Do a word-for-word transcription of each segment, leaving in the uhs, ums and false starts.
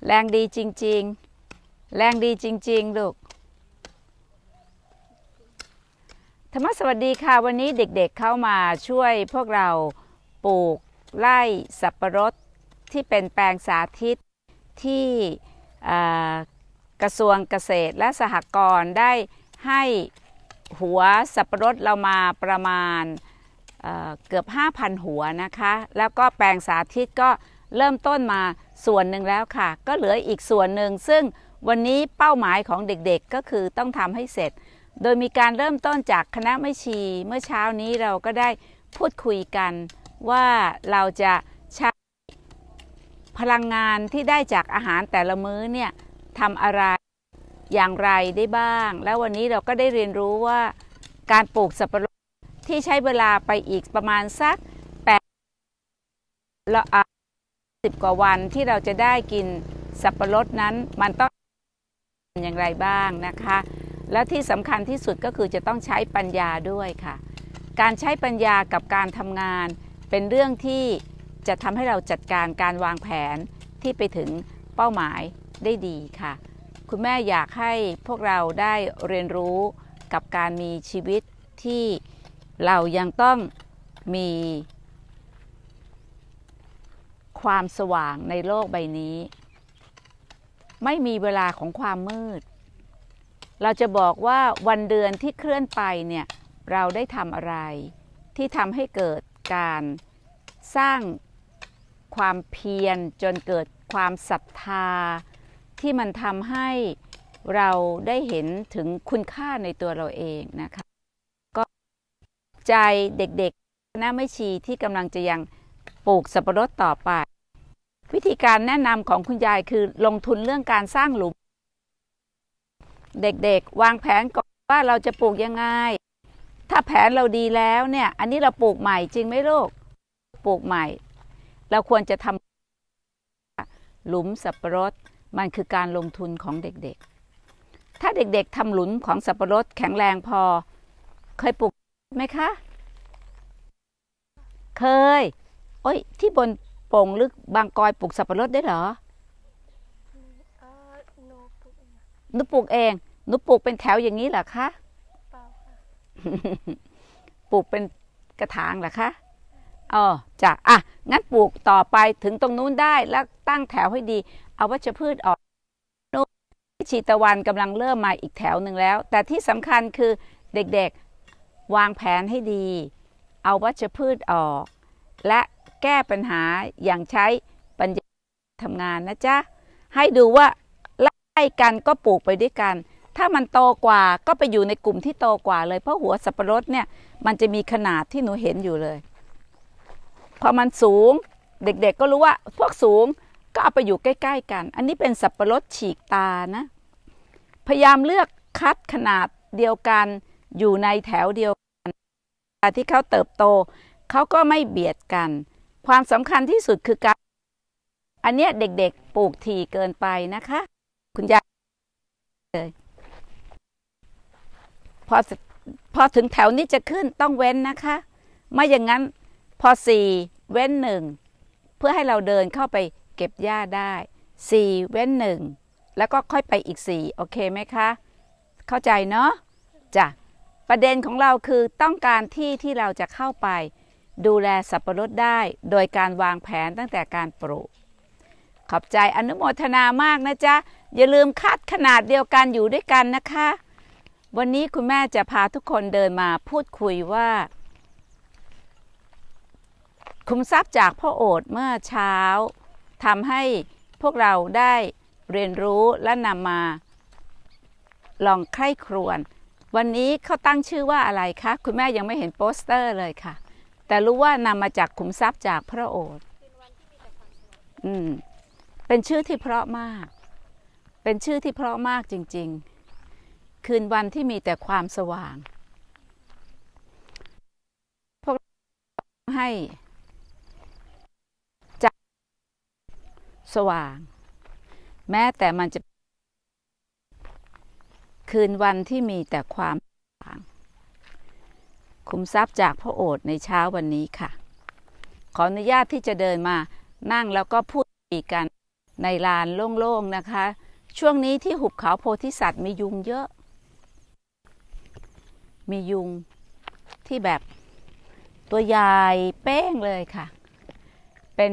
แรงดีจริงๆแรงดีจริงๆลูกธรรมสวัสดีค่ะวันนี้เด็กๆ เ, เข้ามาช่วยพวกเราปลูกไร่สับปะรดที่เป็นแปลงสาธิตที่กระทรวงเกษตรและสหกรณ์ได้ให้หัวสับปะรดเรามาประมาณ เ, เกือบ ห้าพัน หัวนะคะแล้วก็แปลงสาธิตก็เริ่มต้นมาส่วนหนึ่งแล้วค่ะก็เหลืออีกส่วนหนึ่งซึ่งวันนี้เป้าหมายของเด็กๆก็คือต้องทำให้เสร็จโดยมีการเริ่มต้นจากคณะแม่ชีเมื่อเช้านี้เราก็ได้พูดคุยกันว่าเราจะใช้พลังงานที่ได้จากอาหารแต่ละมื้อเนี่ยทำอะไรอย่างไรได้บ้างแล้ววันนี้เราก็ได้เรียนรู้ว่าการปลูกสับปะรดที่ใช้เวลาไปอีกประมาณสักแปดสิบกว่าวันที่เราจะได้กินสับปะรดนั้นมันต้องอย่างไรบ้างนะคะและที่สำคัญที่สุดก็คือจะต้องใช้ปัญญาด้วยค่ะการใช้ปัญญากับการทำงานเป็นเรื่องที่จะทำให้เราจัดการการวางแผนที่ไปถึงเป้าหมายได้ดีค่ะคุณแม่อยากให้พวกเราได้เรียนรู้กับการมีชีวิตที่เรายังต้องมีความสว่างในโลกใบนี้ไม่มีเวลาของความมืดเราจะบอกว่าวันเดือนที่เคลื่อนไปเนี่ยเราได้ทำอะไรที่ทำให้เกิดการสร้างความเพียรจนเกิดความศรัทธาที่มันทำให้เราได้เห็นถึงคุณค่าในตัวเราเองนะคะก็ใจเด็กๆคณะแม่ชีที่กำลังจะยังปลูกสับปะรดต่อไปวิธีการแนะนำของคุณยายคือลงทุนเรื่องการสร้างหลุมเด็กๆวางแผนก่อนว่าเราจะปลูกยังไงถ้าแผนเราดีแล้วเนี่ยอันนี้เราปลูกใหม่จริงไหมลูกปลูกใหม่เราควรจะทำหลุมสับปะรดมันคือการลงทุนของเด็กๆถ้าเด็กๆทำหลุมของสับปะรดแข็งแรงพอเคยปลูกไหมคะเคยโอ้ยที่บนโป่งลึกบางกอยปลูกสับปะรดได้เหรอหนูปลูกเองหนูปลูกเป็นแถวอย่างนี้เหรอคะเปล่าค่ะปลูกเป็นกระถางเหรอคะอ๋อจ้ะอ่ะงั้นปลูกต่อไปถึงตรงนู้นได้แล้วตั้งแถวให้ดีเอาวัชพืชออกนู้นชีตะวันกำลังเริ่มมาอีกแถวหนึ่งแล้วแต่ที่สำคัญคือเด็กๆวางแผนให้ดีเอาวัชพืชออกและแก้ปัญหาอย่างใช้ปัญญาทำงานนะจ๊ะให้ดูว่าไล่กันก็ปลูกไปด้วยกันถ้ามันโตกว่าก็ไปอยู่ในกลุ่มที่โตกว่าเลยเพราะหัวสับปะรดเนี่ยมันจะมีขนาดที่หนูเห็นอยู่เลยพอมันสูงเด็กๆก็รู้ว่าพวกสูงก็เอาไปอยู่ใกล้ๆกันอันนี้เป็นสับปะรดฉีกตานะพยายามเลือกคัดขนาดเดียวกันอยู่ในแถวเดียวกันที่เขาเติบโตเขาก็ไม่เบียดกันความสำคัญที่สุดคือการอันเนี้ยเด็กๆปลูกถี่เกินไปนะคะคุณยายเลยพอพอถึงแถวนี้จะขึ้นต้องเว้นนะคะไม่อย่างนั้นพอสี่เว้นหนึ่งเพื่อให้เราเดินเข้าไปเก็บหญ้าได้สี่เว้นหนึ่งแล้วก็ค่อยไปอีกสี่โอเคไหมคะเข้าใจเนาะจ้ะประเด็นของเราคือต้องการที่ที่เราจะเข้าไปดูแลสับปะรดได้โดยการวางแผนตั้งแต่การปลูกขอบใจอนุโมทนามากนะจ๊ะอย่าลืมคัดขนาดเดียวกันอยู่ด้วยกันนะคะวันนี้คุณแม่จะพาทุกคนเดินมาพูดคุยว่าคุมทรัพย์จากพ่อโอษฐ์เมื่อเช้าทำให้พวกเราได้เรียนรู้และนำมาลองใคร่ครวญวันนี้เขาตั้งชื่อว่าอะไรคะคุณแม่ยังไม่เห็นโปสเตอร์เลยค่ะแต่รู้ว่านำมาจากขุมทรัพย์จากพระโอษฐ์อืมเป็นชื่อที่เพราะมากเป็นชื่อที่เพราะมากจริงๆคืนวันที่มีแต่ความสว่างพวกให้จักสว่างแม้แต่มันจะคืนวันที่มีแต่ความสว่างขุมทรัพย์จากพระโอษฐ์ในเช้าวันนี้ค่ะขออนุญาตที่จะเดินมานั่งแล้วก็พูดคุยกันในลานโล่งๆนะคะช่วงนี้ที่หุบเขาโพธิสัตว์มียุงเยอะมียุงที่แบบตัวใหญ่เป้งเลยค่ะเป็น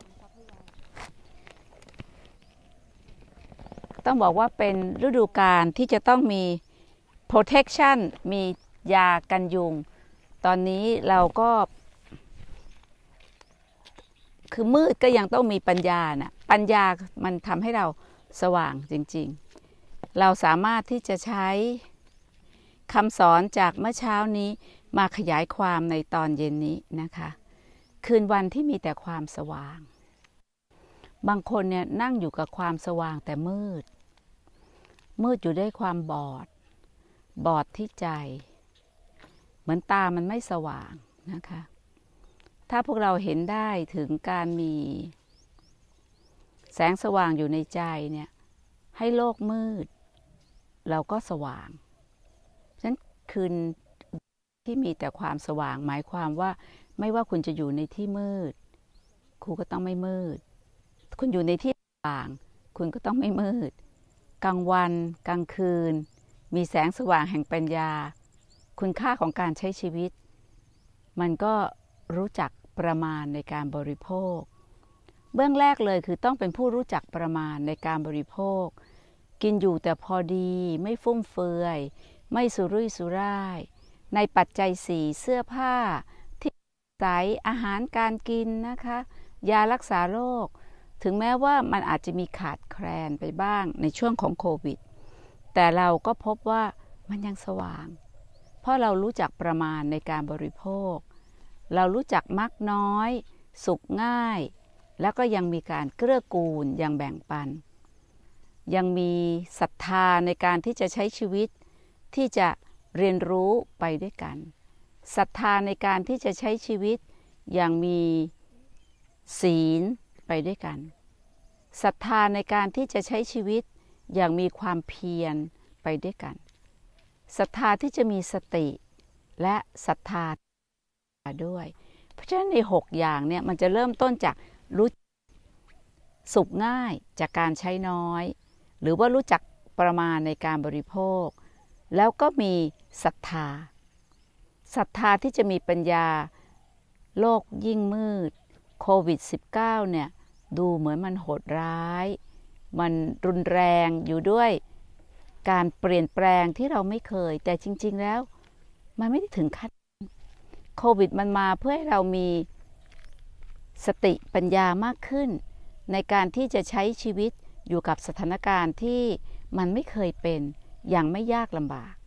ต้องบอกว่าเป็นฤดูกาลที่จะต้องมี protection มียากันยุงตอนนี้เราก็คือมืดก็ยังต้องมีปัญญานะปัญญามันทำให้เราสว่างจริงๆเราสามารถที่จะใช้คำสอนจากเมื่อเช้านี้มาขยายความในตอนเย็นนี้นะคะคืนวันที่มีแต่ความสว่างบางคนเนี่ยนั่งอยู่กับความสว่างแต่มืดมืดอยู่ด้วยความบอดบอดที่ใจเหมือนตามันไม่สว่างนะคะถ้าพวกเราเห็นได้ถึงการมีแสงสว่างอยู่ในใจเนี่ยให้โลกมืดเราก็สว่างฉะนั้นคืนที่มีแต่ความสว่างหมายความว่าไม่ว่าคุณจะอยู่ในที่มืดคุณก็ต้องไม่มืดคุณอยู่ในที่สว่างคุณก็ต้องไม่มืดกลางวันกลางคืนมีแสงสว่างแห่งปัญญาคุณค่าของการใช้ชีวิตมันก็รู้จักประมาณในการบริโภคเบื้องแรกเลยคือต้องเป็นผู้รู้จักประมาณในการบริโภคกินอยู่แต่พอดีไม่ฟุ่มเฟือยไม่สุรุ่ยสุร่ายในปัจจัยสี่เสื้อผ้าที่ใส่อาหารการกินนะคะยารักษาโรคถึงแม้ว่ามันอาจจะมีขาดแคลนไปบ้างในช่วงของโควิดแต่เราก็พบว่ามันยังสว่างเพราะเรารู้จักประมาณในการบริโภคเรารู้จักมักน้อยสุขง่ายแล้วก็ยังมีการเกื้อกูลยังแบ่งปันยังมีศรัทธาในการที่จะใช้ชีวิตที่จะเรียนรู้ไปด้วยกันศรัทธาในการที่จะใช้ชีวิตอย่างมีศีลไปด้วยกันศรัทธาในการที่จะใช้ชีวิตอย่างมีความเพียรไปด้วยกันศรัทธาที่จะมีสติและศรัทธาด้วยเพราะฉะนั้นในหกอย่างเนี่ยมันจะเริ่มต้นจากรู้สุขง่ายจากการใช้น้อยหรือว่ารู้จักประมาณในการบริโภคแล้วก็มีศรัทธาศรัทธาที่จะมีปัญญาโลกยิ่งมืดโควิด สิบเก้า เนี่ยดูเหมือนมันโหดร้ายมันรุนแรงอยู่ด้วยการเปลี่ยนแปลงที่เราไม่เคยแต่จริงๆแล้วมันไม่ได้ถึงขั้นโควิดมันมาเพื่อให้เรามีสติปัญญามากขึ้นในการที่จะใช้ชีวิตอยู่กับสถานการณ์ที่มันไม่เคยเป็นอย่างไม่ยากลำบาก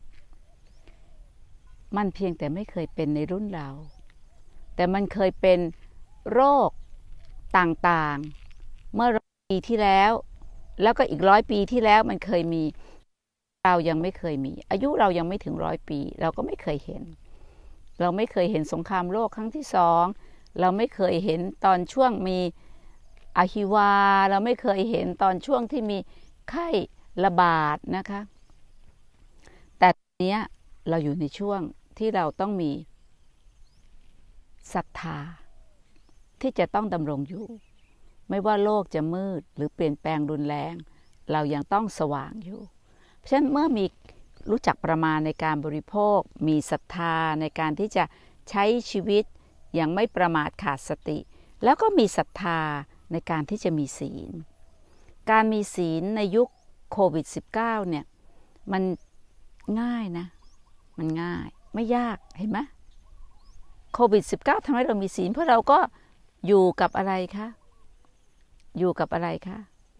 มันเพียงแต่ไม่เคยเป็นในรุ่นเราแต่มันเคยเป็นโรคต่างๆเมื่อร้อยปีที่แล้วแล้วก็อีกร้อยปีที่แล้วมันเคยมีเรายังไม่เคยมีอายุเรายังไม่ถึงร้อยปีเราก็ไม่เคยเห็นเราไม่เคยเห็นสงครามโลกครั้งที่สองเราไม่เคยเห็นตอนช่วงมีอะฮิวาเราไม่เคยเห็นตอนช่วงที่มีไข้ระบาดนะคะแต่ตอนนี้เราอยู่ในช่วงที่เราต้องมีศรัทธาที่จะต้องดำรงอยู่ไม่ว่าโลกจะมืดหรือเปลี่ยนแปลงรุนแรงเรายังต้องสว่างอยู่เพราะฉะนั้นเมื่อมีรู้จักประมาณในการบริโภคมีศรัทธาในการที่จะใช้ชีวิตอย่างไม่ประมาทขาดสติแล้วก็มีศรัทธาในการที่จะมีศีลการมีศีลในยุคโควิด สิบเก้า เนี่ยมันง่ายนะมันง่ายไม่ยากเห็นไหมโควิด สิบเก้า ทำให้เรามีศีลเพราะเราก็อยู่กับอะไรคะอยู่กับอะไรคะ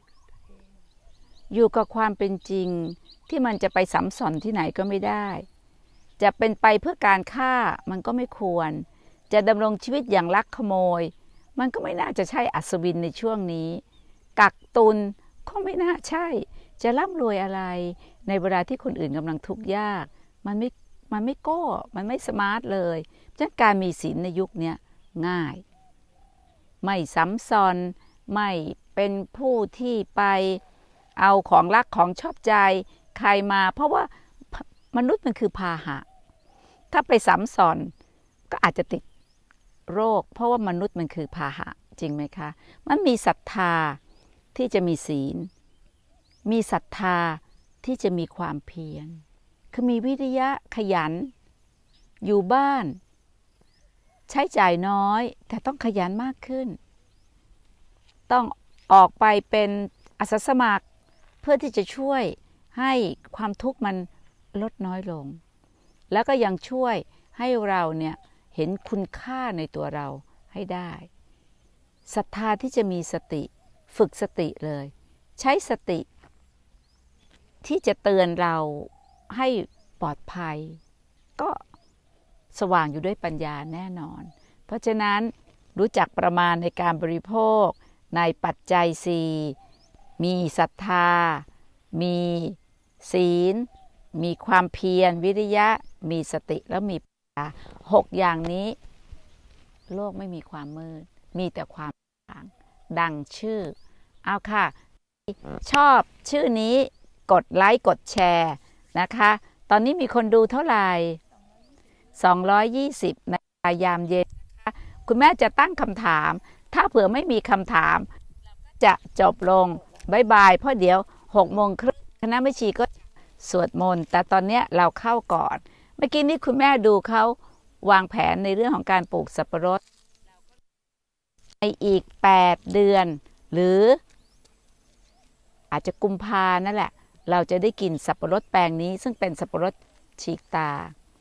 อยู่กับความเป็นจริงที่มันจะไปสัมสอนที่ไหนก็ไม่ได้จะเป็นไปเพื่อการฆ่ามันก็ไม่ควรจะดำรงชีวิตอย่างลักขโมยมันก็ไม่น่าจะใช่อัศวินในช่วงนี้กักตุนก็ไม่น่าใช่จะร่ำรวยอะไรในเวลาที่คนอื่นกำลังทุกข์ยากมันไม่มันไม่โก้มันไม่สมาร์ทเลยฉะนั้นการมีศีลในยุคนี้ง่ายไม่ซ้ำซ้อนไม่เป็นผู้ที่ไปเอาของรักของชอบใจใครมาเพราะว่ามนุษย์มันคือพาหะถ้าไปซ้ำซ้อนก็อาจจะติดโรคเพราะว่ามนุษย์มันคือพาหะจริงไหมคะมันมีศรัทธาที่จะมีศีลมีศรัทธาที่จะมีความเพียรคือมีวิริยะขยันอยู่บ้านใช้จ่ายน้อยแต่ต้องขยันมากขึ้นต้องออกไปเป็นอาสาสมัครเพื่อที่จะช่วยให้ความทุกข์มันลดน้อยลงแล้วก็ยังช่วยให้เราเนี่ยเห็นคุณค่าในตัวเราให้ได้ศรัทธาที่จะมีสติฝึกสติเลยใช้สติที่จะเตือนเราให้ปลอดภัยก็สว่างอยู่ด้วยปัญญาแน่นอนเพราะฉะนั้นรู้จักประมาณในการบริโภคในปัจจัยสี่มีศรัทธามีศีลมีความเพียรวิริยะมีสติแล้วมีปัญญาหกอย่างนี้โลกไม่มีความมืดมีแต่ความสว่างดังชื่อเอาค่ะชอบชื่อนี้กดไลค์กดแชร์นะคะตอนนี้มีคนดูเท่าไหร่สองร้อยยี่สิบในยามเย็นนะคะคุณแม่จะตั้งคำถามถ้าเผื่อไม่มีคำถามจะจบลงบายบายเพราะเดี๋ยวหกโมงครึ่งคณะแม่ชีก็สวดมนต์แต่ตอนนี้เราเข้าก่อนเมื่อกี้นี้คุณแม่ดูเขาวางแผนในเรื่องของการปลูกสับปะรดในอีกแปดเดือนหรืออาจจะกุมภานั่นแหละเราจะได้กินสับปะรดแปลงนี้ซึ่งเป็นสับปะรดฉีกตา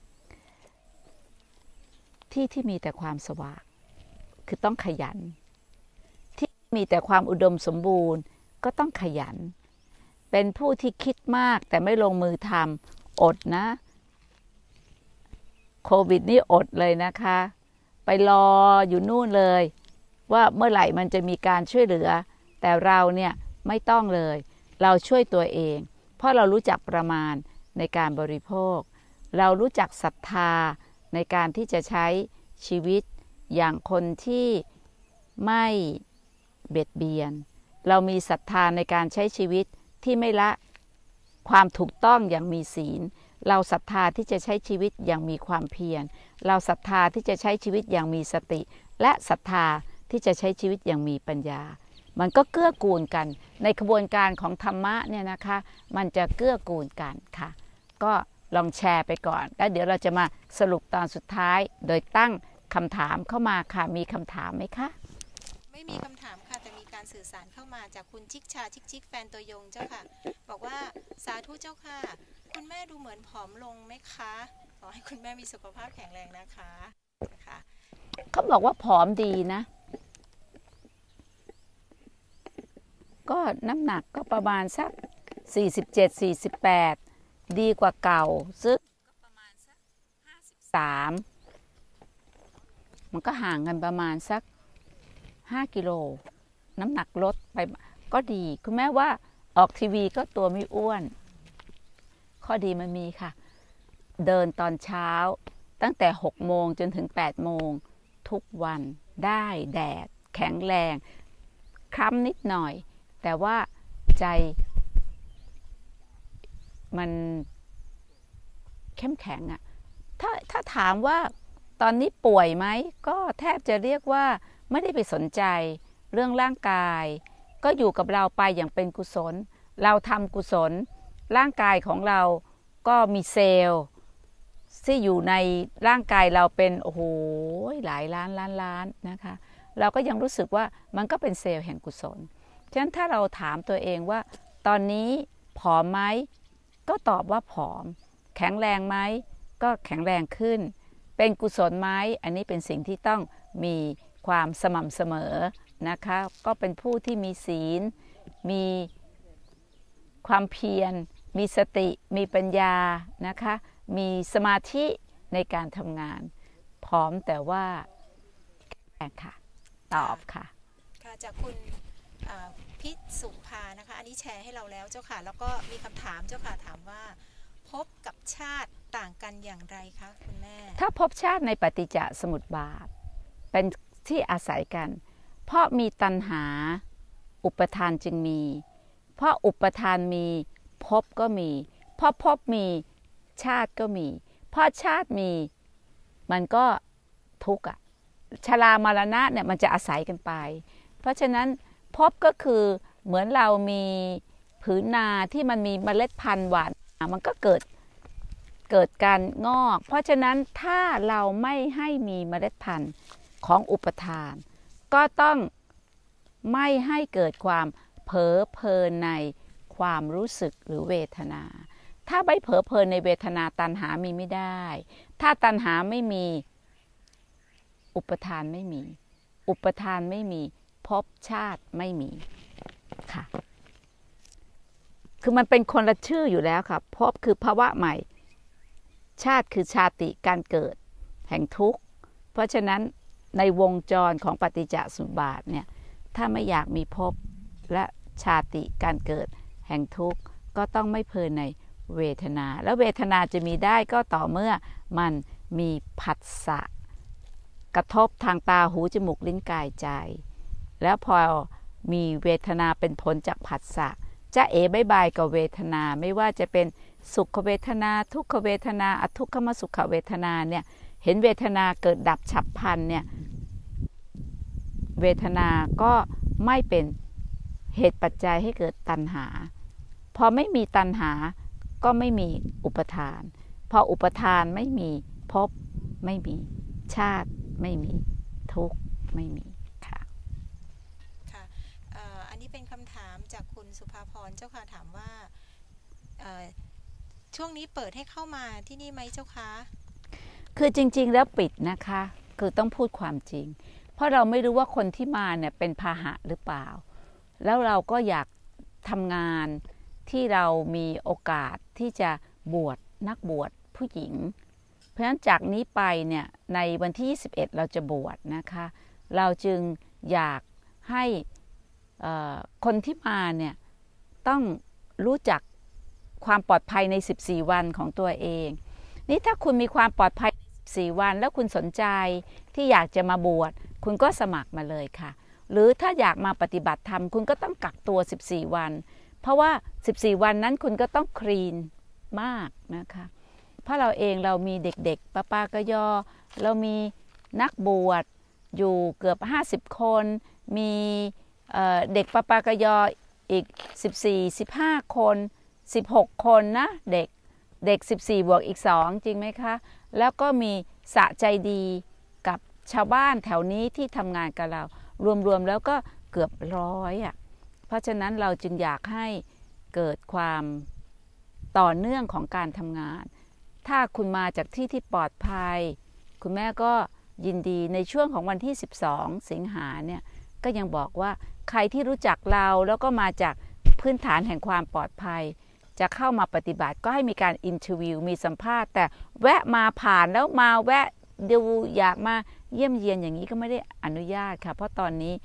ที่ที่มีแต่ความสว่างคือต้องขยันที่มีแต่ความอุดมสมบูรณ์ก็ต้องขยันเป็นผู้ที่คิดมากแต่ไม่ลงมือทำอดนะโควิดนี่อดเลยนะคะไปรออยู่นู่นเลยว่าเมื่อไหร่มันจะมีการช่วยเหลือแต่เราเนี่ยไม่ต้องเลยเราช่วยตัวเองเพราะเรารู้จักประมาณในการบริโภคเรารู้จักศรัทธาในการที่จะใช้ชีวิตอย่างคนที่ไม่เบียดเบียนเรามีศรัทธาในการใช้ชีวิตที่ไม่ละความถูกต้องอย่างมีศีลเราศรัทธาที่จะใช้ชีวิตอย่างมีความเพียรเราศรัทธาที่จะใช้ชีวิตอย่างมีสติและศรัทธาที่จะใช้ชีวิตอย่างมีปัญญามันก็เกื้อกูลกันในกระบวนการของธรรมะเนี่ยนะคะมันจะเกื้อกูลกันค่ะก็ลองแชร์ไปก่อนแล้วเดี๋ยวเราจะมาสรุปตอนสุดท้ายโดยตั้งคำถามเข้ามาค่ะมีคำถามไหมคะไม่มีคำถามค่ะแต่มีการสื่อสารเข้ามาจากคุณชิกชาชิกชิกแฟนตัวยงเจ้าค่ะบอกว่าสาธุเจ้าค่ะคุณแม่ดูเหมือนผอมลงไหมคะขอให้คุณแม่มีสุขภาพแข็งแรงนะคะค่ะเขาบอกว่าผอมดีนะก็น้ำหนักก็ประมาณสักสี่สิบเจ็ด สี่สิบแปดดีกว่าเก่าซึ่งก็ประมาณสักห้าสิบสามมันก็ห่างกันประมาณสักห้ากิโลน้ำหนักลดไปก็ดีคุณแม่ว่าออกทีวีก็ตัวไม่อ้วนข้อดีมันมีค่ะเดินตอนเช้าตั้งแต่หกโมงจนถึงแปดโมงทุกวันได้แดดแข็งแรงคล้ำนิดหน่อยแต่ว่าใจมันเข้มแข็งอะถ้าถ้าถามว่าตอนนี้ป่วยไหมก็แทบจะเรียกว่าไม่ได้ไปสนใจเรื่องร่างกายก็อยู่กับเราไปอย่างเป็นกุศลเราทำกุศลร่างกายของเราก็มีเซลล์ที่อยู่ในร่างกายเราเป็นโอ้โหหลายล้านล้านล้านนะคะเราก็ยังรู้สึกว่ามันก็เป็นเซลล์แห่งกุศลฉะนั้นถ้าเราถามตัวเองว่าตอนนี้ผอมไหมก็ตอบว่าผอมแข็งแรงไหมก็แข็งแรงขึ้นเป็นกุศลไหมอันนี้เป็นสิ่งที่ต้องมีความสม่ำเสมอนะคะก็เป็นผู้ที่มีศีลมีความเพียรมีสติมีปัญญานะคะมีสมาธิในการทำงานพร้อมแต่ว่าแข็งค่ะตอบค่ะค่ะจากคุณพิสุภานะคะอันนี้แชร์ให้เราแล้วเจ้าค่ะแล้วก็มีคำถามเจ้าค่ะถามว่าภพกับชาติต่างกันอย่างไรคะคุณแม่ถ้าภพชาติในปฏิจจสมุปบาทเป็นที่อาศัยกันเพราะมีตัณหาอุปทานจึงมีเพราะอุปทานมีภพก็มีเพราะภพมีชาติก็มีเพราะชาติมีมันก็ทุกข์อะชรามรณะเนี่ยมันจะอาศัยกันไปเพราะฉะนั้นภพก็คือเหมือนเรามีผืนนาที่มันมีเมล็ดพันธุ์หวานมันก็เกิดเกิดการงอกเพราะฉะนั้นถ้าเราไม่ให้มีเมล็ดพันธุ์ของอุปทานก็ต้องไม่ให้เกิดความเผลอเพลินในความรู้สึกหรือเวทนาถ้าไม่เผลอเพลินในเวทนาตัณหามีไม่ได้ถ้าตัณหาไม่มีอุปทานไม่มีอุปทานไม่มีภพชาติไม่มีค่ะคือมันเป็นคนละชื่ออยู่แล้วค่ะภพคือภาวะใหม่ชาติคือชาติการเกิดแห่งทุกข์เพราะฉะนั้นในวงจรของปฏิจจสมุปบาทเนี่ยถ้าไม่อยากมีภพและชาติการเกิดแห่งทุกข์ก็ต้องไม่เพลินในเวทนาแล้วเวทนาจะมีได้ก็ต่อเมื่อมันมีผัสสะกระทบทางตาหูจมูกลิ้นกายใจแล้วพอมีเวทนาเป็นผลจากผัสสะจะเอ๋บายบายกับเวทนาไม่ว่าจะเป็นสุขเวทนาทุกขเวทนาอทุกขมสุขเวทนาเนี่ยเห็นเวทนาเกิดดับฉับพลันเนี่ยเวทนาก็ไม่เป็นเหตุปัจจัยให้เกิดตัณหาพอไม่มีตัณหาก็ไม่มีอุปทานพออุปทานไม่มีภพไม่มีชาติไม่มีทุกข์ไม่มีค่ะค่ะอันนี้เป็นคำถามจากคุณสุภาพรเจ้าค่ะถามว่าช่วงนี้เปิดให้เข้ามาที่นี่ไหมเจ้าคะคือจริงๆแล้วปิดนะคะคือต้องพูดความจริงเพราะเราไม่รู้ว่าคนที่มาเนี่ยเป็นพาหะหรือเปล่าแล้วเราก็อยากทำงานที่เรามีโอกาสที่จะบวชนักบวชผู้หญิงเพราะฉะนั้นจากนี้ไปเนี่ยในวันที่ยี่สิบเอ็ดเราจะบวชนะคะเราจึงอยากให้คนที่มาเนี่ยต้องรู้จักความปลอดภัยในสิบสี่วันของตัวเองนี่ถ้าคุณมีความปลอดภัยสิบสี่วันแล้วคุณสนใจที่อยากจะมาบวชคุณก็สมัครมาเลยค่ะหรือถ้าอยากมาปฏิบัติธรรมคุณก็ต้องกักตัวสิบสี่วันเพราะว่าสิบสี่วันนั้นคุณก็ต้องคลีนมากนะคะเพราะเราเองเรามีเด็กๆปะปากยอเรามีนักบวชอยู่เกือบห้าสิบคนมีเอ่อเด็กปะปากยออีกสิบสี่ สิบห้าคนสิบหกคนนะเด็กเด็กสิบสี่บวกอีกสองจริงไหมคะแล้วก็มีสะใจดีกับชาวบ้านแถวนี้ที่ทำงานกับเรารวมๆแล้วก็เกือบร้อยอ่ะเพราะฉะนั้นเราจึงอยากให้เกิดความต่อเนื่องของการทำงานถ้าคุณมาจากที่ที่ปลอดภัยคุณแม่ก็ยินดีในช่วงของวันที่สิบสองสิงหาเนี่ยก็ยังบอกว่าใครที่รู้จักเราแล้วก็มาจากพื้นฐานแห่งความปลอดภัยจะเข้ามาปฏิบัติก็ให้มีการอินเทอร์วิวมีสัมภาษณ์แต่แวะมาผ่านแล้วมาแวะดูอยากมาเยี่ยมเยียนอย่างนี้ก็ไม่ได้อนุญาตค่ะเพราะตอนนี้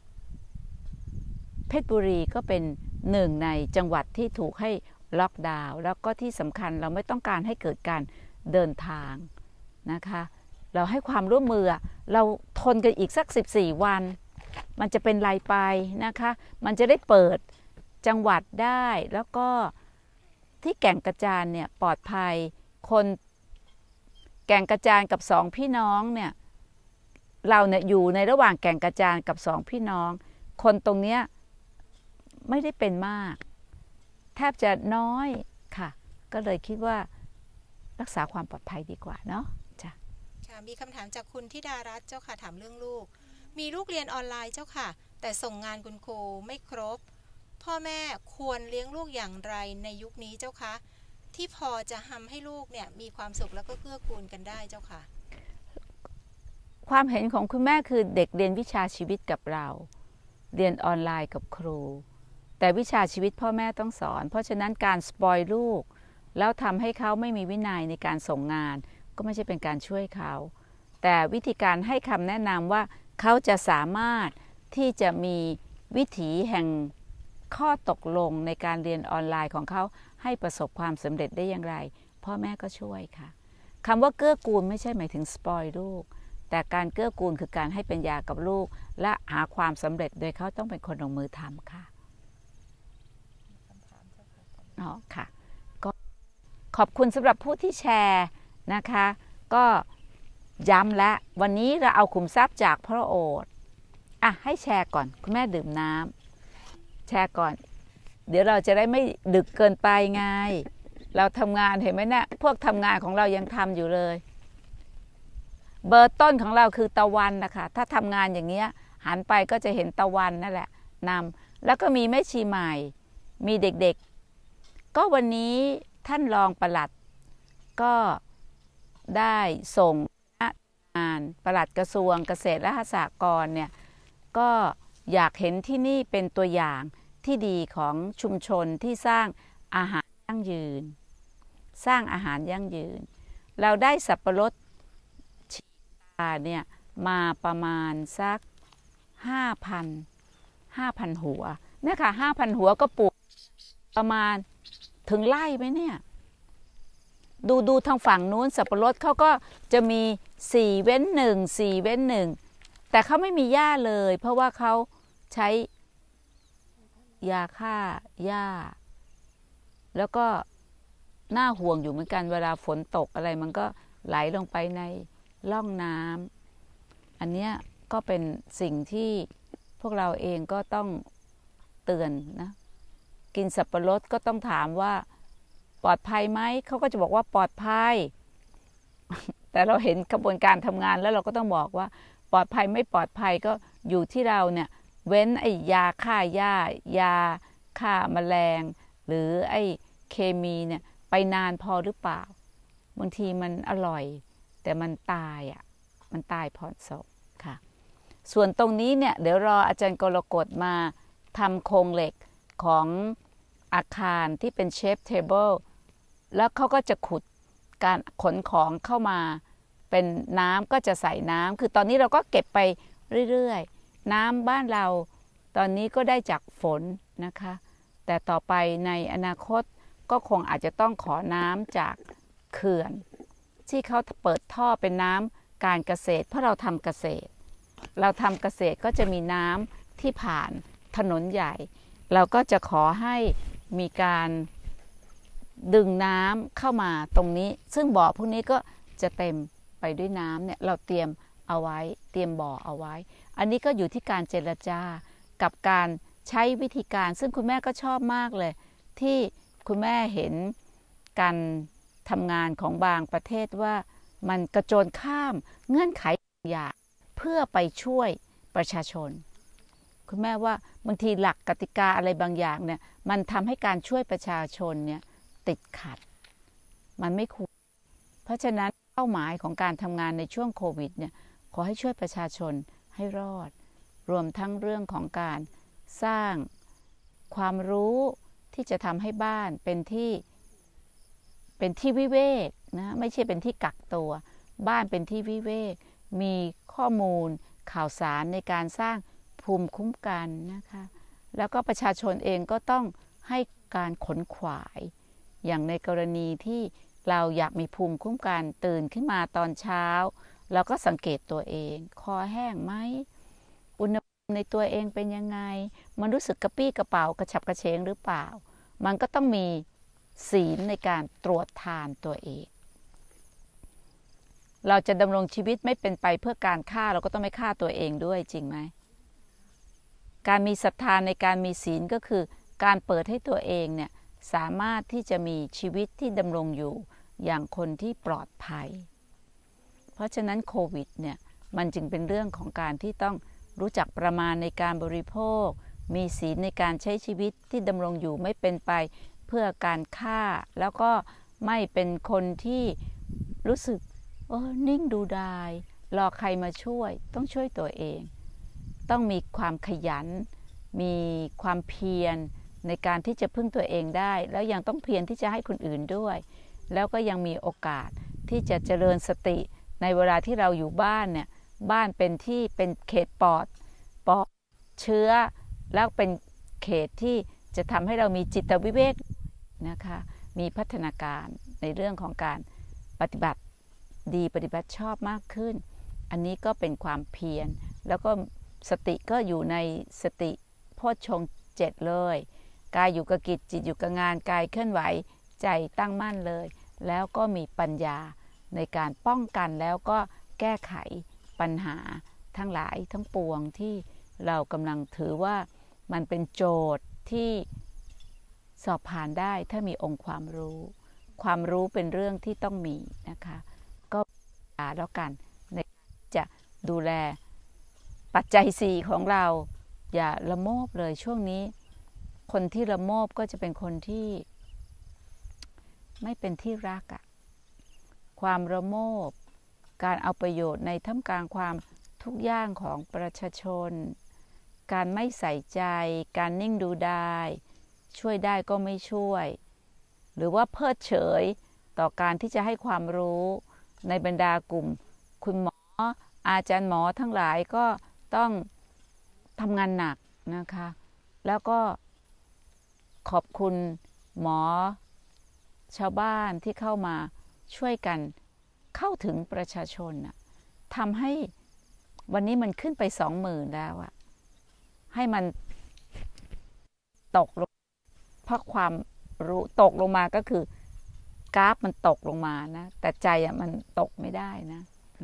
เพชรบุรีก็เป็นหนึ่งในจังหวัดที่ถูกให้ล็อกดาวน์แล้วก็ที่สำคัญเราไม่ต้องการให้เกิดการเดินทางนะคะเราให้ความร่วมมือเราทนกันอีกสักสิบสี่วันมันจะเป็นไรไปนะคะมันจะได้เปิดจังหวัดได้แล้วก็ที่แก่งกระจานเนี่ยปลอดภัยคนแก่งกระจานกับสองพี่น้องเนี่ยเราเนี่ยอยู่ในระหว่างแก่งกระจานกับสองพี่น้องคนตรงเนี้ยไม่ได้เป็นมากแทบจะน้อยค่ะก็เลยคิดว่ารักษาความปลอดภัยดีกว่าเนาะจ้ะค่ะมีคำถามจากคุณธิดารัตน์เจ้าค่ะถามเรื่องลูกมีลูกเรียนออนไลน์เจ้าค่ะแต่ส่งงานคุณครูไม่ครบพ่อแม่ควรเลี้ยงลูกอย่างไรในยุคนี้เจ้าคะที่พอจะทำให้ลูกเนี่ยมีความสุขแล้วก็เกื้อกูลกันได้เจ้าค่ะความเห็นของคุณแม่คือเด็กเรียนวิชาชีวิตกับเราเรียนออนไลน์กับครูแต่วิชาชีวิตพ่อแม่ต้องสอนเพราะฉะนั้นการสปอยลูกแล้วทำให้เขาไม่มีวินัยในการส่งงานก็ไม่ใช่เป็นการช่วยเขาแต่วิธีการให้คำแนะนำว่าเขาจะสามารถที่จะมีวิถีแห่งข้อตกลงในการเรียนออนไลน์ของเขาให้ประสบความสำเร็จได้อย่างไรพ่อแม่ก็ช่วยค่ะคำว่าเกื้อกูลไม่ใช่หมายถึงสปอยลูกแต่การเกื้อกูลคือการให้ปัญญากับลูกและหาความสำเร็จโดยเขาต้องเป็นคนลงมือทำค่ะอ๋อค่ะก็ขอบคุณสำหรับผู้ที่แชร์นะคะก็ย้ำและวันนี้เราเอาขุมทรัพย์จากพระโอษฐ์อ่ะให้แชร์ก่อนคุณแม่ดื่มน้ำแชร์ก่อน เดี๋ยวเราจะได้ไม่ดึกเกินไปไงเราทำงานเห็นไหมเนี่ยพวกทำงานของเรายังทำอยู่เลยเบอร์ต้นของเราคือตะวันนะคะถ้าทำงานอย่างเงี้ยหันไปก็จะเห็นตะวันนั่นแหละนำแล้วก็มีแม่ชีใหม่มีเด็กๆก็วันนี้ท่านรองปลัดก็ได้ส่งงานปลัดกระทรวงเกษตรและสหกรณ์เนี่ยก็อยากเห็นที่นี่เป็นตัวอย่างที่ดีของชุมชนที่สร้างอาหารยั่งยืนสร้างอาหารยั่งยืนเราได้สับปะรดชีตาเนี่ยมาประมาณสักห้าพันห้าพันหัวเนี่ยค่ะห้าพันหัวก็ปลูกประมาณถึงไร่ไหมเนี่ยดูดูทางฝั่งนู้นสับปะรดเขาก็จะมีสี่เว้นหนึ่งสี่เว้นหนึ่งแต่เขาไม่มีหญ้าเลยเพราะว่าเขาใช้ยาฆ่าหญ้าแล้วก็น่าห่วงอยู่เหมือนกันเวลาฝนตกอะไรมันก็ไหลลงไปในร่องน้ำอันเนี้ยก็เป็นสิ่งที่พวกเราเองก็ต้องเตือนนะกินสับปะรดก็ต้องถามว่าปลอดภัยไหมเขาก็จะบอกว่าปลอดภัย แต่เราเห็นกระบวนการทำงานแล้วเราก็ต้องบอกว่าปลอดภัยไม่ปลอดภัยก็อยู่ที่เราเนี่ยเว้นไอ้ยาฆ่าหญ้ายาฆ่าแมลงหรือไอ้เคมีเนี่ยไปนานพอหรือเปล่าบางทีมันอร่อยแต่มันตายอ่ะมันตายพอศพค่ะส่วนตรงนี้เนี่ยเดี๋ยวรออาจารย์กรกฎมาทำโครงเหล็กของอาคารที่เป็นเชฟเทเบิลแล้วเขาก็จะขุดการขนของเข้ามาเป็นน้ำก็จะใส่น้ำคือตอนนี้เราก็เก็บไปเรื่อยๆน้ำบ้านเราตอนนี้ก็ได้จากฝนนะคะแต่ต่อไปในอนาคตก็คงอาจจะต้องขอน้ำจากเขื่อนที่เขาเปิดท่อเป็นน้ำการเกษตรเพราะเราทำเกษตรเราทำเกษตรก็จะมีน้ำที่ผ่านถนนใหญ่เราก็จะขอให้มีการดึงน้ำเข้ามาตรงนี้ซึ่งบ่อพวกนี้ก็จะเต็มไปด้วยน้ำเนี่ยเราเตรียมเอาไว้เตรียมบ่อเอาไว้อันนี้ก็อยู่ที่การเจรจากับการใช้วิธีการซึ่งคุณแม่ก็ชอบมากเลยที่คุณแม่เห็นการทำงานของบางประเทศว่ามันกระโจนข้ามเงื่อนไขอย่างเพื่อไปช่วยประชาชนคุณแม่ว่าบางทีหลักกติกาอะไรบางอย่างเนี่ยมันทำให้การช่วยประชาชนเนี่ยติดขัดมันไม่ควรเพราะฉะนั้นเป้าหมายของการทำงานในช่วงโควิดเนี่ยขอให้ช่วยประชาชนให้รอดรวมทั้งเรื่องของการสร้างความรู้ที่จะทำให้บ้านเป็นที่เป็นที่วิเวกนะไม่ใช่เป็นที่กักตัวบ้านเป็นที่วิเวกมีข้อมูลข่าวสารในการสร้างภูมิคุ้มกันนะคะแล้วก็ประชาชนเองก็ต้องให้การขนขวายอย่างในกรณีที่เราอยากมีภูมิคุ้มกันตื่นขึ้นมาตอนเช้าเราก็สังเกตตัวเองคอแห้งไหมอุณหภูมิในตัวเองเป็นยังไงมันรู้สึกกระปี้กระเป๋ากระฉับกระเฉงหรือเปล่ามันก็ต้องมีศีลในการตรวจทานตัวเองเราจะดำรงชีวิตไม่เป็นไปเพื่อการฆ่าเราก็ต้องไม่ฆ่าตัวเองด้วยจริงไหมการมีศรัทธาในการมีศีลก็คือการเปิดให้ตัวเองเนี่ยสามารถที่จะมีชีวิตที่ดำรงอยู่อย่างคนที่ปลอดภัยเพราะฉะนั้นโควิดเนี่ยมันจึงเป็นเรื่องของการที่ต้องรู้จักประมาณในการบริโภคมีศีลในการใช้ชีวิตที่ดำรงอยู่ไม่เป็นไปเพื่อการฆ่าแล้วก็ไม่เป็นคนที่รู้สึกเออนิ่งดูดายรอใครมาช่วยต้องช่วยตัวเองต้องมีความขยันมีความเพียรในการที่จะพึ่งตัวเองได้แล้วยังต้องเพียรที่จะให้คนอื่นด้วยแล้วก็ยังมีโอกาสที่จะเจริญสติในเวลาที่เราอยู่บ้านเนี่ยบ้านเป็นที่เป็นเขตปลอดปลอดเชื้อแล้วเป็นเขตที่จะทำให้เรามีจิตวิเวกนะคะมีพัฒนาการในเรื่องของการปฏิบัติดีปฏิบัติชอบมากขึ้นอันนี้ก็เป็นความเพียรแล้วก็สติก็อยู่ในสติโพชฌงค์เจ็ดเลยกายอยู่กับกิจจิตอยู่กับงานกายเคลื่อนไหวใจตั้งมั่นเลยแล้วก็มีปัญญาในการป้องกันแล้วก็แก้ไขปัญหาทั้งหลายทั้งปวงที่เรากำลังถือว่ามันเป็นโจทย์ที่สอบผ่านได้ถ้ามีองค์ความรู้ความรู้เป็นเรื่องที่ต้องมีนะคะก็แล้วกันในจะดูแลปัจจัยสี่ของเราอย่าละโมบเลยช่วงนี้คนที่ละโมบก็จะเป็นคนที่ไม่เป็นที่รักอะความละโมบการเอาประโยชน์ในท่ามกลางความทุกข์ยากของประชาชนการไม่ใส่ใจการนิ่งดูได้ช่วยได้ก็ไม่ช่วยหรือว่าเพิกเฉยต่อการที่จะให้ความรู้ในบรรดากลุ่มคุณหมออาจารย์หมอทั้งหลายก็ต้องทำงานหนักนะคะแล้วก็ขอบคุณหมอชาวบ้านที่เข้ามาช่วยกันเข้าถึงประชาชนน่ะทำให้วันนี้มันขึ้นไปสองหมื่นแล้วอะให้มันตกลงเพราะความรู้ตกลงมาก็คือกราฟมันตกลงมานะแต่ใจอะมันตกไม่ได้นะ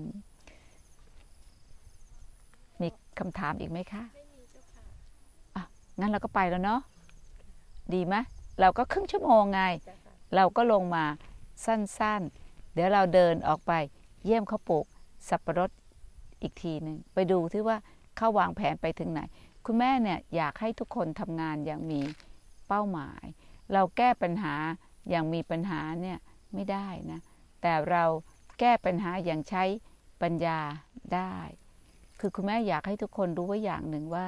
มีคำถามอีกไหมคะไม่มีเจ้าค่ะอ่ะงั้นเราก็ไปแล้วเนาะดีไหมเราก็ครึ่งชั่วโมงไงเราก็ลงมาสั้นๆเดี๋ยวเราเดินออกไปเยี่ยมเขาปลูกสับปะรดอีกทีหนึ่งไปดูที่ว่าเขาวางแผนไปถึงไหนคุณแม่เนี่ยอยากให้ทุกคนทำงานอย่างมีเป้าหมายเราแก้ปัญหาอย่างมีปัญหาเนี่ยไม่ได้นะแต่เราแก้ปัญหาอย่างใช้ปัญญาได้คือคุณแม่อยากให้ทุกคนรู้ไว้อย่างหนึ่งว่า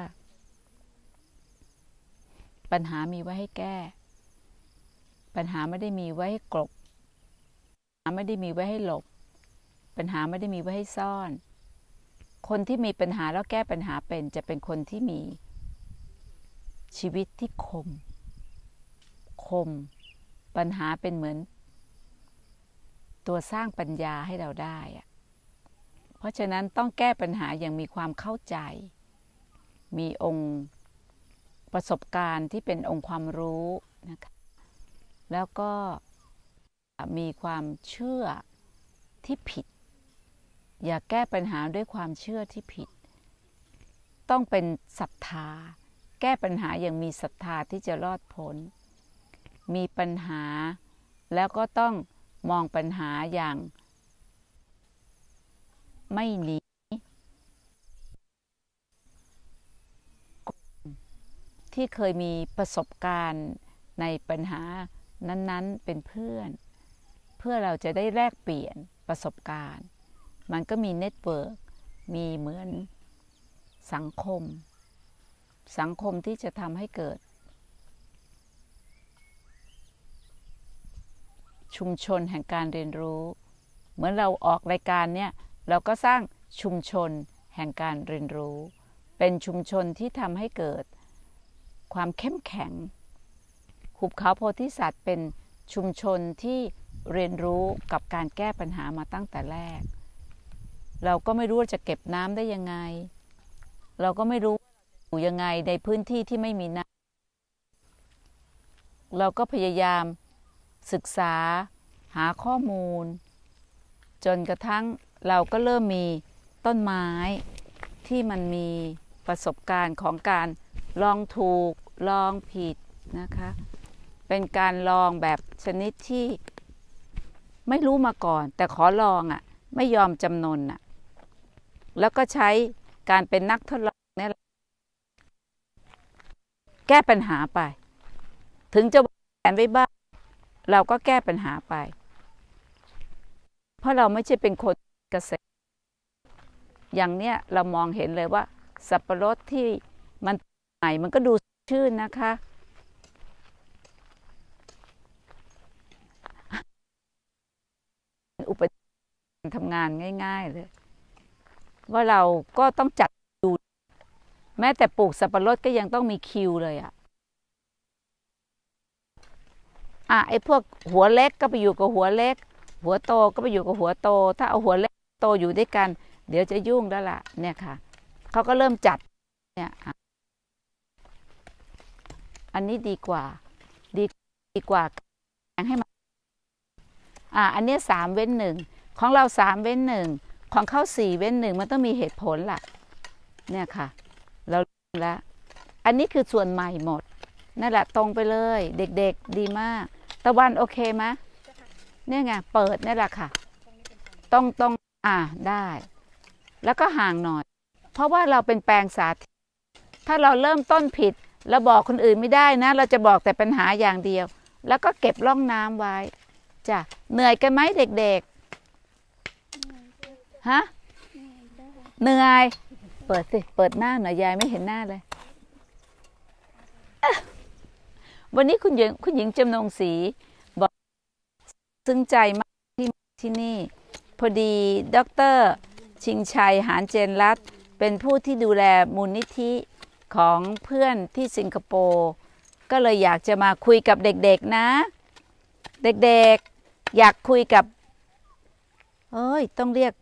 ปัญหามีไว้ให้แก้ปัญหาไม่ได้มีไว้ให้กลบปัญหาไม่ได้มีไว้ให้หลบปัญหาไม่ได้มีไว้ให้ซ่อนคนที่มีปัญหาแล้วแก้ปัญหาเป็นจะเป็นคนที่มีชีวิตที่คมคมปัญหาเป็นเหมือนตัวสร้างปัญญาให้เราได้อะเพราะฉะนั้นต้องแก้ปัญหาอย่างมีความเข้าใจมีองค์ประสบการณ์ที่เป็นองค์ความรู้นะคะแล้วก็มีความเชื่อที่ผิดอย่าแก้ปัญหาด้วยความเชื่อที่ผิดต้องเป็นศรัทธาแก้ปัญหาอย่างมีศรัทธาที่จะรอดพ้นมีปัญหาแล้วก็ต้องมองปัญหาอย่างไม่หนีที่เคยมีประสบการณ์ในปัญหานั้นๆเป็นเพื่อนเพื่อเราจะได้แลกเปลี่ยนประสบการณ์มันก็มีเน็ตเวิร์กมีเหมือนสังคมสังคมที่จะทำให้เกิดชุมชนแห่งการเรียนรู้เหมือนเราออกรายการเนี่ยเราก็สร้างชุมชนแห่งการเรียนรู้เป็นชุมชนที่ทำให้เกิดความเข้มแข็งหุบเขาโพธิสัตว์เป็นชุมชนที่เรียนรู้กับการแก้ปัญหามาตั้งแต่แรกเราก็ไม่รู้ว่าจะเก็บน้ำได้ยังไงเราก็ไม่รู้อยู่ยังไงในพื้นที่ที่ไม่มีน้ำเราก็พยายามศึกษาหาข้อมูลจนกระทั่งเราก็เริ่มมีต้นไม้ที่มันมีประสบการณ์ของการลองถูกลองผิดนะคะเป็นการลองแบบชนิดที่ไม่รู้มาก่อนแต่ขอลองอ่ะไม่ยอมจำนนอ่ะแล้วก็ใช้การเป็นนักทดลองเนี่ยแก้ปัญหาไปถึงจะวางแผนไว้บ้างเราก็แก้ปัญหาไปเพราะเราไม่ใช่เป็นคนเกษตรอย่างเนี้ยเรามองเห็นเลยว่าสับปะรดที่มันใหม่มันก็ดูชื่นนะคะอุปกรณ์ทำงานง่ายๆเลยว่าเราก็ต้องจัดดูแม้แต่ปลูกสับปะรดก็ยังต้องมีคิวเลยอ่ะอ่ะไอ้พวกหัวเล็กก็ไปอยู่กับหัวเล็กหัวโตก็ไปอยู่กับหัวโตถ้าเอาหัวเล็กโตอยู่ด้วยกันเดี๋ยวจะยุ่งแล้วล่ะเนี่ยค่ะเขาก็เริ่มจัดเนี่ยอันนี้ดีกว่าดีดีกว่าให้มันอ่ะอันนี้สามเว้นหนึ่งของเราสามเว้นหนึ่งของเขาสี่เว้นหนึ่งมันต้องมีเหตุผลล่ะเนี่ยค่ะเราแล้วอันนี้คือส่วนใหม่หมดนั่นแหละตรงไปเลยเด็กๆดีมากตะวันโอเคไหมเนี่ยไงเปิดนี่แหละค่ะตรงตรงอ่าได้แล้วก็ห่างหน่อยเพราะว่าเราเป็นแปลงสาธิตถ้าเราเริ่มต้นผิดเราบอกคนอื่นไม่ได้นะเราจะบอกแต่ปัญหาอย่างเดียวแล้วก็เก็บร่องน้ำไว้จ้ะเหนื่อยกันไหมเด็กๆฮะเหนื่อยเปิดสิเปิดหน้าหน่อยยายไม่เห็นหน้าเลยวันนี้คุณหญิงคุณหญิงจำนงศรีบอกซึ้งใจมากที่ที่นี่พอดีดร.ชิงชัยหานเจนรัตน์เป็นผู้ที่ดูแลมูลนิธิของเพื่อนที่สิงคโปร์ก็เลยอยากจะมาคุยกับเด็กๆนะเด็กๆอยากคุยกับเอ้ยต้องเรียก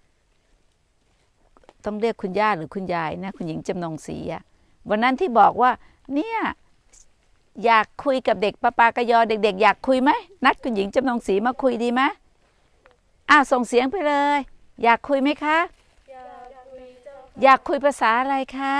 ต้องเรียกคุณย่าหรือคุณยายนะคุณหญิงจำนงศรีอะวันนั้นที่บอกว่าเนี่ยอยากคุยกับเด็กปะปากะยอเด็กๆอยากคุยไหมนัดคุณหญิงจำนงศรีมาคุยดีไหมอ้าวส่งเสียงไปเลยอยากคุยไหมคะอยากคุยภาษาอะไรคะ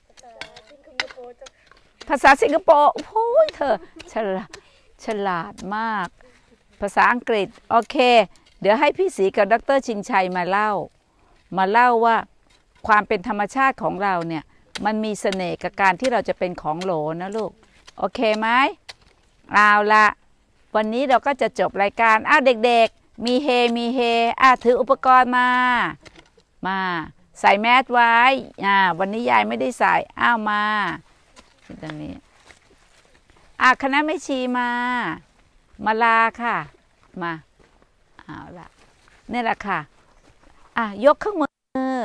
ภาษาสิงคโปร์โอ้ยเธอฉลาดฉลาดมากภาษาอังกฤษโอเคเดี๋ยวให้พี่ศรีกับดร.ชิงชัยมาเล่ามาเล่าว่าความเป็นธรรมชาติของเราเนี่ยมันมีเสน่ห์กับการที่เราจะเป็นของโหลนะลูกโอเคไหมเอาละวันนี้เราก็จะจบรายการอ้าวเด็กๆมีเฮมีเฮอ่ะถืออุปกรณ์มามาใส่แมสไว้อ่าวันนี้ยายไม่ได้ใส่อ้าวมาตรงนี้อ่ะคณะแม่ชีมามาลาค่ะมาเอาละนี่แหละค่ะอ่ะยกเครื่องมือ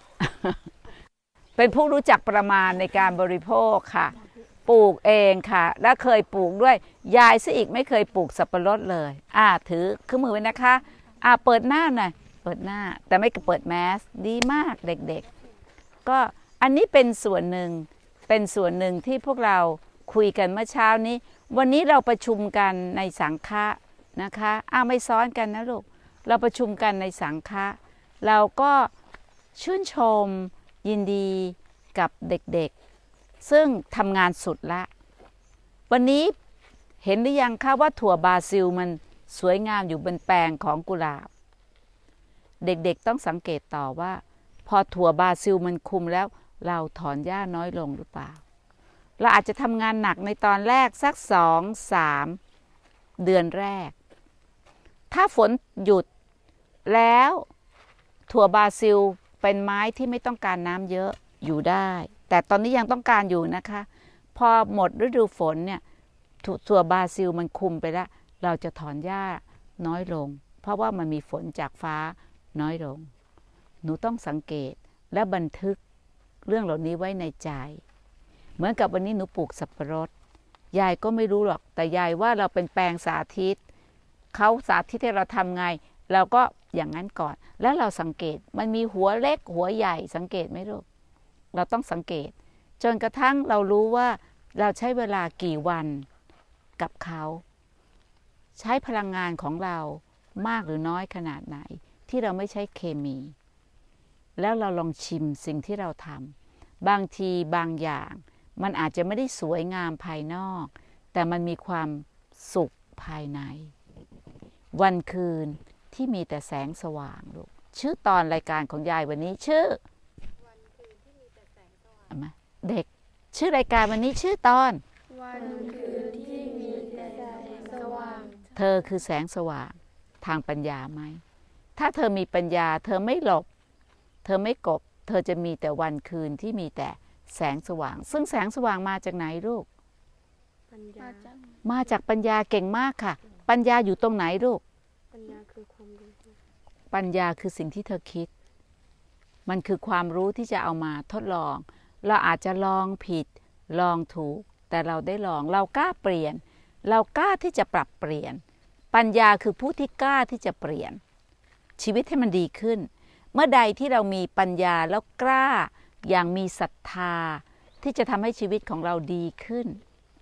เป็นผู้รู้จักประมาณในการบริโภคค่ะปลูกเองค่ะและเคยปลูกด้วยยายซะอีกไม่เคยปลูกสับปะรดเลยอ่ะถือเครื่องมือไว้นะคะอ่ะเปิดหน้าหน่อยเปิดหน้าแต่ไม่เปิดแมสดีมากเด็กๆก็อันนี้เป็นส่วนหนึ่งเป็นส่วนหนึ่งที่พวกเราคุยกันเมื่อเช้านี้วันนี้เราประชุมกันในสังฆะนะคะอ้าวไม่ซ้อนกันนะลูกเราประชุมกันในสังฆะเราก็ชื่นชมยินดีกับเด็กๆซึ่งทำงานสุดละวันนี้เห็นหรือยังคะว่าถั่วบราซิลมันสวยงามอยู่บนแปลงของกุหลาบเด็กๆต้องสังเกตต่อว่าพอถั่วบราซิลมันคุมแล้วเราถอนหญ้าน้อยลงหรือเปล่าเราอาจจะทำงานหนักในตอนแรกสักสองสามเดือนแรกถ้าฝนหยุดแล้วถั่วบราซิลเป็นไม้ที่ไม่ต้องการน้ำเยอะอยู่ได้แต่ตอนนี้ยังต้องการอยู่นะคะพอหมดฤดูฝนเนี่ยถั่วบราซิลมันคุมไปแล้วเราจะถอนหญ้าน้อยลงเพราะว่ามันมีฝนจากฟ้าน้อยลงหนูต้องสังเกตและบันทึกเรื่องเหล่านี้ไว้ในใจเหมือนกับวันนี้หนูปลูกสับปะรดยายก็ไม่รู้หรอกแต่ยายว่าเราเป็นแปลงสาธิตเขาสาธิตให้เราทำไงเราก็อย่างนั้นก่อนแล้วเราสังเกตมันมีหัวเล็กหัวใหญ่สังเกตไหมลูกเราต้องสังเกตจนกระทั่งเรารู้ว่าเราใช้เวลากี่วันกับเขาใช้พลังงานของเรามากหรือน้อยขนาดไหนที่เราไม่ใช้เคมีแล้วเราลองชิมสิ่งที่เราทำบางทีบางอย่างมันอาจจะไม่ได้สวยงามภายนอกแต่มันมีความสุขภายในวันคืนที่มีแต่แสงสว่างลูกชื่อตอนรายการของยายวันนี้ชื่อวันคืนที่มีแต่แสงสว่างเด็กชื่อรายการวันนี้ชื่อตอนวันคืนที่มีแต่แสงสว่างเธอคือแสงสว่างทางปัญญาไหมถ้าเธอมีปัญญาเธอไม่หลบเธอไม่กบเธอจะมีแต่วันคืนที่มีแต่แสงสว่างซึ่งแสงสว่างมาจากไหนลูกปัญญามาจากปัญญาเก่งมากค่ะปัญญาอยู่ตรงไหนลูกปัญญาคือความรู้ปัญญาคือสิ่งที่เธอคิดมันคือความรู้ที่จะเอามาทดลองเราอาจจะลองผิดลองถูกแต่เราได้ลองเรากล้าเปลี่ยนเรากล้าที่จะปรับเปลี่ยนปัญญาคือผู้ที่กล้าที่จะเปลี่ยนชีวิตให้มันดีขึ้นเมื่อใดที่เรามีปัญญาแล้วกล้าอย่างมีศรัทธาที่จะทำให้ชีวิตของเราดีขึ้น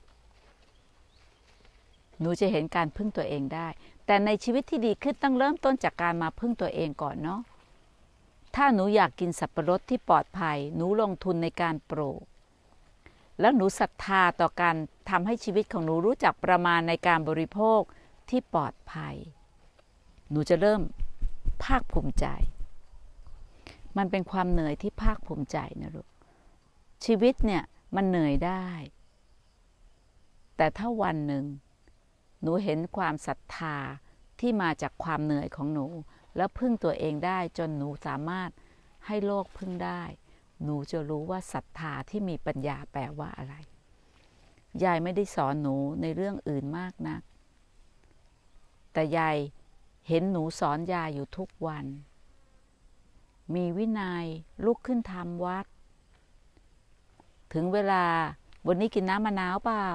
หนูจะเห็นการพึ่งตัวเองได้แต่ในชีวิตที่ดีขึ้นต้องเริ่มต้นจากการมาพึ่งตัวเองก่อนเนาะถ้าหนูอยากกินสับปะรดที่ปลอดภัยหนูลงทุนในการปลูกแล้วหนูศรัทธาต่อการทำให้ชีวิตของหนูรู้จักประมาณในการบริโภคที่ปลอดภัยหนูจะเริ่มภาคภูมิใจมันเป็นความเหนื่อยที่ภาคภูมิใจนะลูกชีวิตเนี่ยมันเหนื่อยได้แต่ถ้าวันหนึ่งหนูเห็นความศรัทธาที่มาจากความเหนื่อยของหนูแล้วพึ่งตัวเองได้จนหนูสามารถให้โลกพึ่งได้หนูจะรู้ว่าศรัทธาที่มีปัญญาแปลว่าอะไรยายไม่ได้สอนหนูในเรื่องอื่นมากนักแต่ยายเห็นหนูสอนยายอยู่ทุกวันมีวินัยลุกขึ้นทำวัดถึงเวลาวันนี้กินน้ำมะนาวเปล่า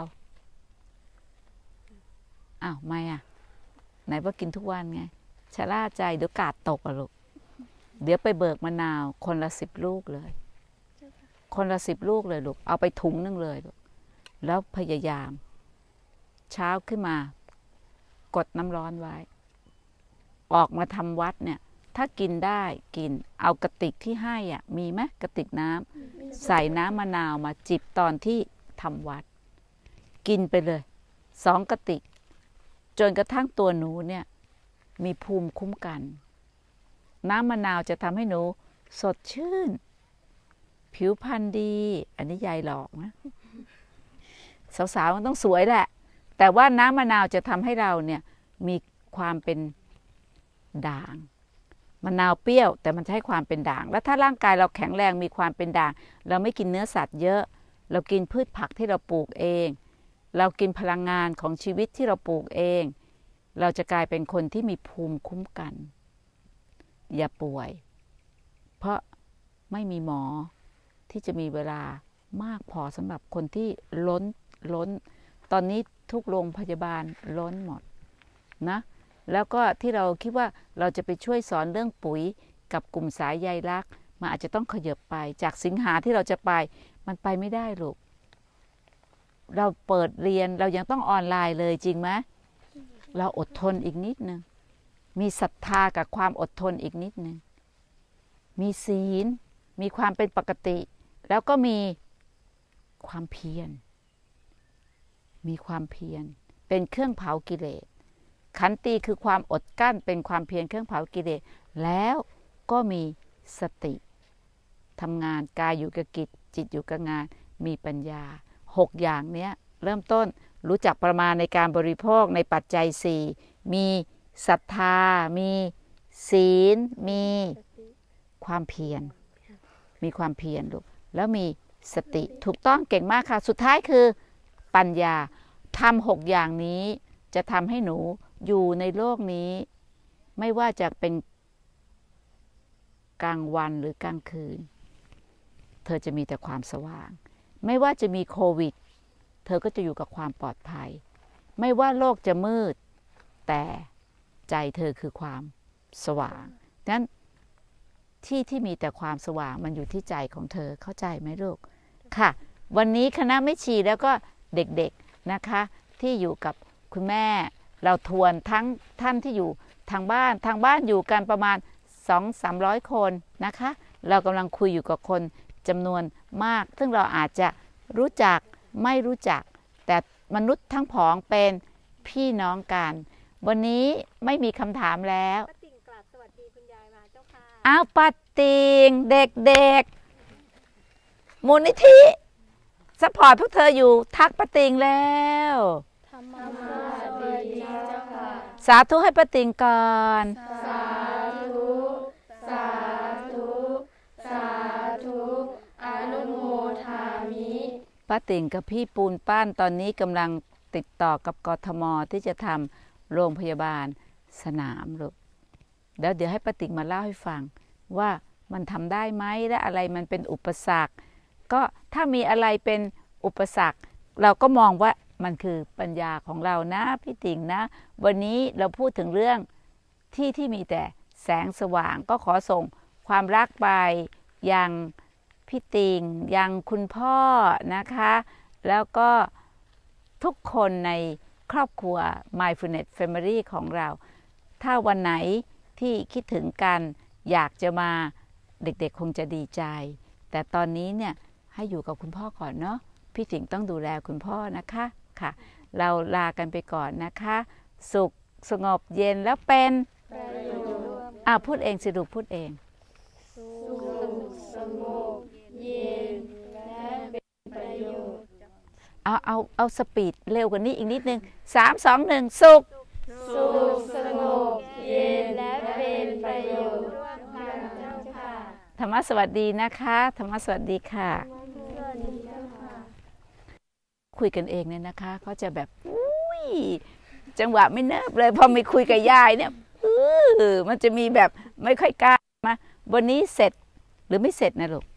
อ้าวไม่อ่ะไหนว่ากินทุกวันไงชะล่าใจเดี๋ยวกาดตกอะลูกเดี๋ยวไปเบิกมะนาวคนละสิบลูกเลยคนละสิบลูกเลยลูกเอาไปถุงนึงเลยลูกแล้วพยายามเช้าขึ้นมากดน้ำร้อนไว้ออกมาทำวัดเนี่ยถ้ากินได้กินเอากระติกที่ให้อ่ะมีไหมกระติกน้ำใส่น้ำมะนาวมาจิบตอนที่ทำวัดกินไปเลยสองกระติกจนกระทั่งตัวหนูเนี่ยมีภูมิคุ้มกันน้ำมะนาวจะทำให้หนูสดชื่นผิวพรรณดีอันนี้ยายหลอกนะสาวๆมันต้องสวยแหละแต่ว่าน้ำมะนาวจะทำให้เราเนี่ยมีความเป็นด่างมะนาวเปรี้ยวแต่มันให้ความเป็นด่างแล้วถ้าร่างกายเราแข็งแรงมีความเป็นด่างเราไม่กินเนื้อสัตว์เยอะเรากินพืชผักที่เราปลูกเองเรากินพลังงานของชีวิตที่เราปลูกเองเราจะกลายเป็นคนที่มีภูมิคุ้มกันอย่าป่วยเพราะไม่มีหมอที่จะมีเวลามากพอสำหรับคนที่ล้นล้นตอนนี้ทุกโรงพยาบาลล้นหมดนะแล้วก็ที่เราคิดว่าเราจะไปช่วยสอนเรื่องปุ๋ยกับกลุ่มสายใยรักมันอาจจะต้องขยับไปจากสิงหาที่เราจะไปมันไปไม่ได้ลูกเราเปิดเรียนเรายังต้องออนไลน์เลยจริงไหมเราอดทนอีกนิดนึงมีศรัทธากับความอดทนอีกนิดนึงมีศีลมีความเป็นปกติแล้วก็มีความเพียรมีความเพียรเป็นเครื่องเผากิเลสขันติคือความอดกั้นเป็นความเพียรเครื่องเผากิเลสแล้วก็มีสติทำงานกายอยู่กับกิจจิตอยู่กับงานมีปัญญาหกอย่างเนี้ยเริ่มต้นรู้จักประมาณในการบริโภคในปัจจัยสี่มีศรัทธามีศีลมีความเพียรมีความเพียรลูกแล้วมีสติถูกต้องเก่งมากค่ะสุดท้ายคือปัญญาทำหกอย่างนี้จะทำให้หนูอยู่ในโลกนี้ไม่ว่าจะเป็นกลางวันหรือกลางคืนเธอจะมีแต่ความสว่างไม่ว่าจะมีโควิดเธอก็จะอยู่กับความปลอดภัยไม่ว่าโลกจะมืดแต่ใจเธอคือความสว่างนั้นที่ที่มีแต่ความสว่างมันอยู่ที่ใจของเธอเข้าใจไหมลูกค่ะวันนี้คณะแม่ชีแล้วก็เด็กๆนะคะที่อยู่กับคุณแม่เราทวนทั้งท่านที่อยู่ทางบ้านทางบ้านอยู่กันประมาณ สองถึงสามร้อย คนนะคะเรากำลังคุยอยู่กับคนจำนวนมากซึ่งเราอาจจะรู้จักไม่รู้จักแต่มนุษย์ทั้งผองเป็นพี่น้องกันวันนี้ไม่มีคำถามแล้วป้าติ่งกราบสวัสดีคุณยายมาเจ้าค่ะอ้าวป้าติ่งเด็กๆมูลนิธิซัพพอร์ตพวกเธออยู่ทักป้าติ่งแล้วธรรมะสวัสดีเจ้าค่ะสาธุให้ป้าติ่งก่อนสาธุสาธุสาธุอนุโมทามิป้าติ่งกับพี่ปูนป้านตอนนี้กำลังติดต่อกับกทม.ที่จะทำโรงพยาบาลสนามลูกแล้วเดี๋ยวให้ป้าติ่งมาเล่าให้ฟังว่ามันทำได้ไหมและอะไรมันเป็นอุปสรรคก็ถ้ามีอะไรเป็นอุปสรรคเราก็มองว่ามันคือปัญญาของเรานะพี่ติ่งนะวันนี้เราพูดถึงเรื่องที่ที่มีแต่แสงสว่างก็ขอส่งความรักไปยังพี่ติ่งยังคุณพ่อนะคะแล้วก็ทุกคนในครอบครัว Mindfulness Family ของเราถ้าวันไหนที่คิดถึงกันอยากจะมาเด็กๆคงจะดีใจแต่ตอนนี้เนี่ยให้อยู่กับคุณพ่อก่อนเนาะพี่ถิงต้องดูแลคุณพ่อนะคะค่ะเราลากันไปก่อนนะคะสุขสงบเย็นแล้วเป็นอ่าพูดเองสิลูกพูดเองสุขสงบเย็นและเป็นประโยชน์เอาเอาเอาสปีดเร็วกว่านี้อีกนิดนึงสามสองหนึ่งสุขสุขสงบเย็นและเป็นประโยชน์ร่วมกันเจ้าค่ะธรรมะสวัสดีนะคะธรรมะสวัสดีค่ะคุยกันเองเนี่ยนะคะเขาจะแบบอุ้ยจังหวะไม่เนิบเลยพอมีคุยกับยายเนี่ยเออมันจะมีแบบไม่ค่อยกล้ามาวันนี้เสร็จหรือไม่เสร็จนะลูก